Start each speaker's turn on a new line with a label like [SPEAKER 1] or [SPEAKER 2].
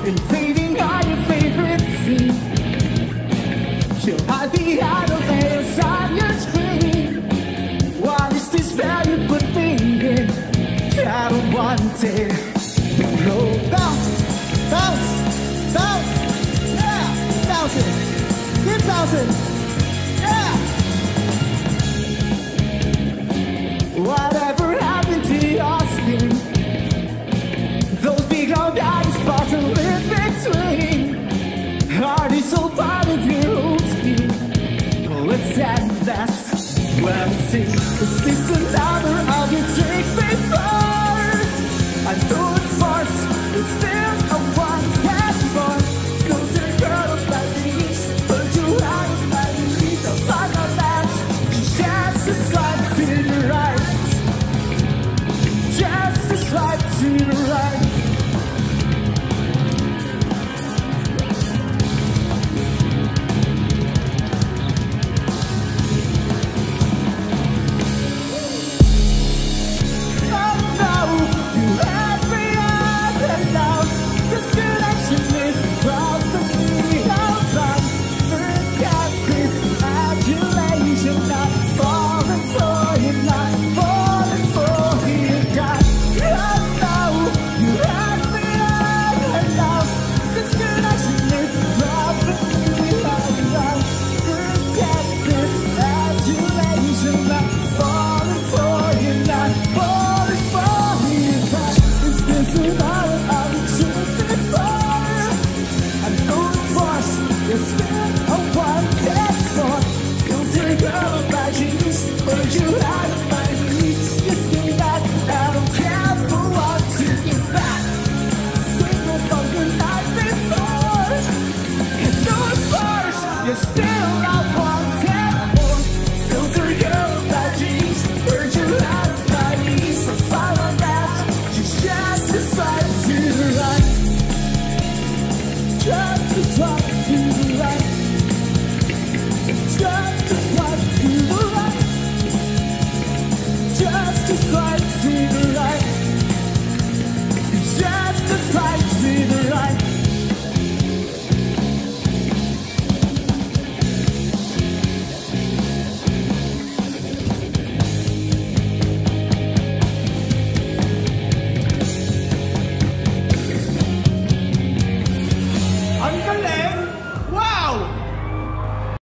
[SPEAKER 1] invading all your favorite scene. She'll hide behind the layers on your screen. What is this spell you put me in? I don't want it. No, bounce, bounce, bounce, yeah, bouncing, keep bouncing, yeah. Whatever happened to your skin? Those big round eyes, bottom in between. Heart is so part of your own skin. Let's end that. Well, see, is this another of your